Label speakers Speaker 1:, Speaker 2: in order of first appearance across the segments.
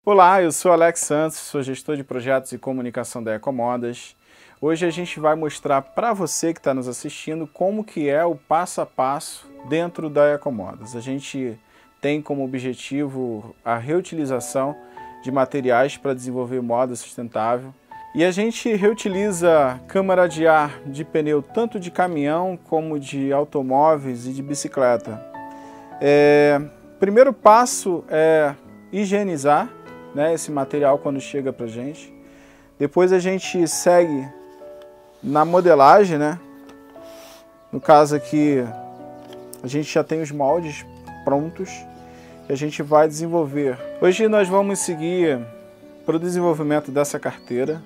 Speaker 1: Olá, eu sou Alex Santos, sou gestor de projetos e comunicação da Ecomodas. Hoje a gente vai mostrar para você que está nos assistindo como que é o passo a passo dentro da Ecomodas. A gente tem como objetivo a reutilização de materiais para desenvolver moda sustentável. E a gente reutiliza câmara de ar de pneu tanto de caminhão como de automóveis e de bicicleta. Primeiro passo é higienizar, né, esse material quando chega para a gente. Depois a gente segue na modelagem, né? No caso aqui a gente já tem os moldes prontos e a gente vai desenvolver. Hoje nós vamos seguir para o desenvolvimento dessa carteira.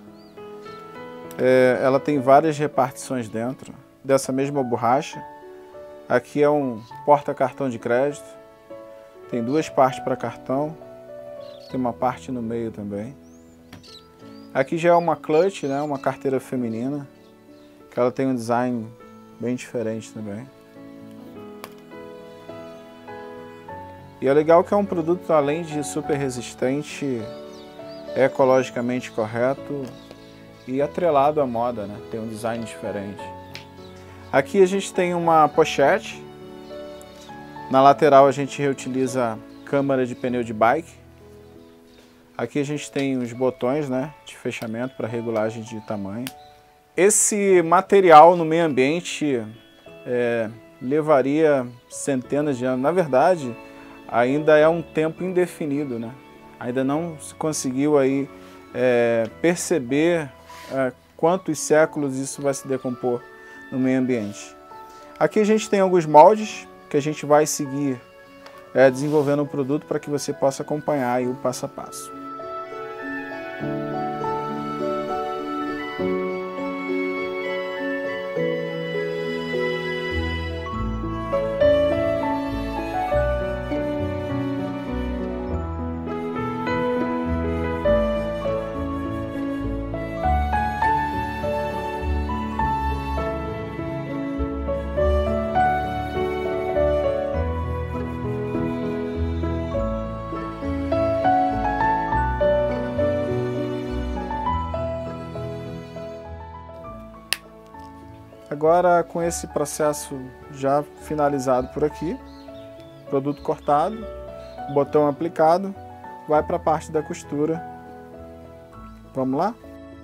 Speaker 1: Ela tem várias repartições dentro dessa mesma borracha. Aqui é um porta-cartão de crédito. Tem duas partes para cartão. Tem uma parte no meio também. Aqui já é uma clutch, né? Uma carteira feminina, que ela tem um design bem diferente também. E é legal que é um produto, além de super resistente, é ecologicamente correto e atrelado à moda, né? Tem um design diferente. Aqui a gente tem uma pochete. Na lateral a gente reutiliza câmara de pneu de bike. Aqui a gente tem os botões, né, de fechamento para regulagem de tamanho. Esse material no meio ambiente levaria centenas de anos. Na verdade, ainda é um tempo indefinido, né? Ainda não se conseguiu aí, perceber quantos séculos isso vai se decompor no meio ambiente. Aqui a gente tem alguns moldes que a gente vai seguir desenvolvendo o produto para que você possa acompanhar aí o passo a passo. Agora, com esse processo já finalizado por aqui, produto cortado, botão aplicado, vai para a parte da costura. Vamos lá?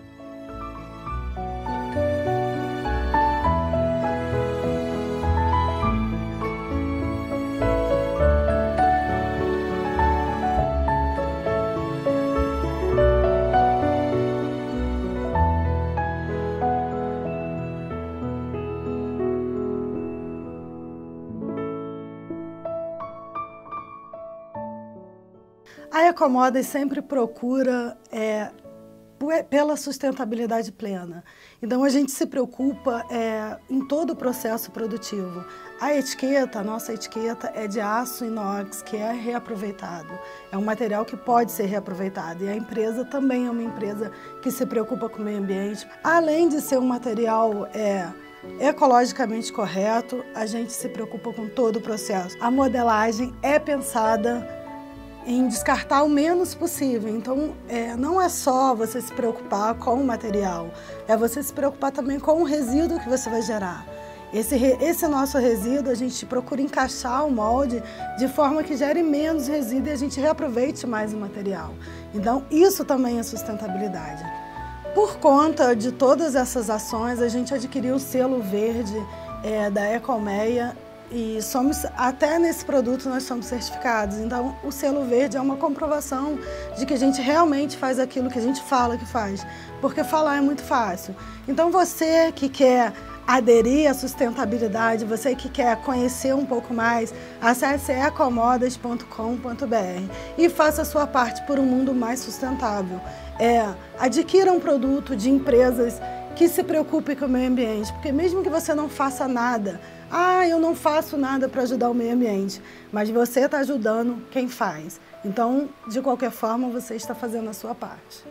Speaker 2: A Ecomodas sempre procura pela sustentabilidade plena. Então a gente se preocupa em todo o processo produtivo. A nossa etiqueta é de aço inox, que é reaproveitado. É um material que pode ser reaproveitado. E a empresa também é uma empresa que se preocupa com o meio ambiente. Além de ser um material ecologicamente correto, a gente se preocupa com todo o processo. A modelagem é pensada em descartar o menos possível. Então, não é só você se preocupar com o material, é você se preocupar também com o resíduo que você vai gerar. Esse nosso resíduo, a gente procura encaixar o molde de forma que gere menos resíduo e a gente reaproveite mais o material. Então, isso também é sustentabilidade. Por conta de todas essas ações, a gente adquiriu o selo verde da Ecolmeia. E até nesse produto nós somos certificados. Então o selo verde é uma comprovação de que a gente realmente faz aquilo que a gente fala que faz. Porque falar é muito fácil. Então você que quer aderir à sustentabilidade, você que quer conhecer um pouco mais, acesse ecomodas.com.br e faça a sua parte por um mundo mais sustentável. Adquira um produto de empresas que se preocupem com o meio ambiente, porque mesmo que você não faça nada, eu não faço nada para ajudar o meio ambiente, mas você está ajudando quem faz. Então, de qualquer forma, você está fazendo a sua parte.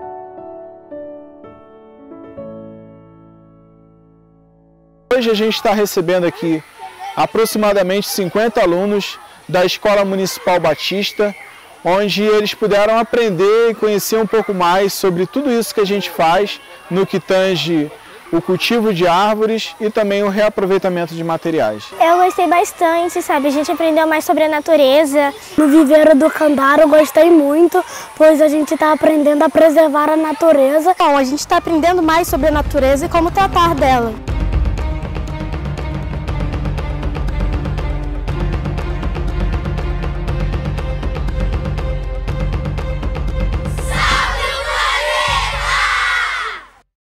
Speaker 1: Hoje a gente está recebendo aqui aproximadamente 50 alunos da Escola Municipal Batista, onde eles puderam aprender e conhecer um pouco mais sobre tudo isso que a gente faz no que tange o cultivo de árvores e também o reaproveitamento de materiais.
Speaker 3: Eu gostei bastante, sabe? A gente aprendeu mais sobre a natureza. No viveiro do Candara eu gostei muito, pois a gente está aprendendo a preservar a natureza.
Speaker 4: Bom, a gente está aprendendo mais sobre a natureza e como tratar dela.